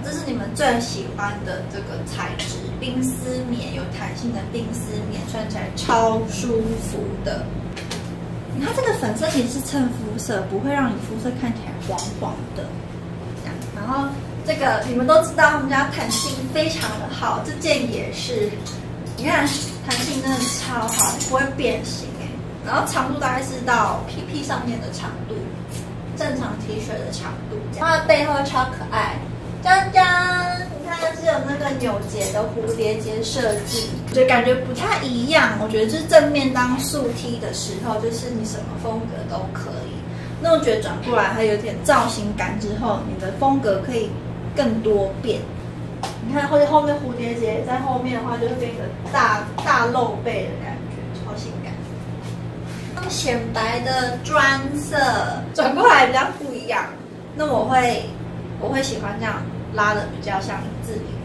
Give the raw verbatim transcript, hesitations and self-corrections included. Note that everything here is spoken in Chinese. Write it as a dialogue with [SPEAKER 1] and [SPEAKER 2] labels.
[SPEAKER 1] 这是你们最喜欢的这个材质，冰丝棉，有弹性的冰丝棉，穿起来超舒服的。它这个粉色其实是衬肤色，不会让你肤色看起来黄黄的。这样，然后这个你们都知道，他们家弹性非常的好，这件也是，你看弹性真的超好，不会变形哎。然后长度大概是到屁屁上面的长度，正常 T 恤的长度。它的背后超可爱。张张，你看是有那个扭结的蝴蝶结设计，就感觉不太一样。我觉得就是正面当素 T 的时候，就是你什么风格都可以。那我觉得转过来它有点造型感之后，你的风格可以更多变。你看，或者后面蝴蝶结在后面的话，就会变一个大大露背的感觉，超性感。显白的砖色，转过来比较不一样。那我会我会喜欢这样拉的比较像字领。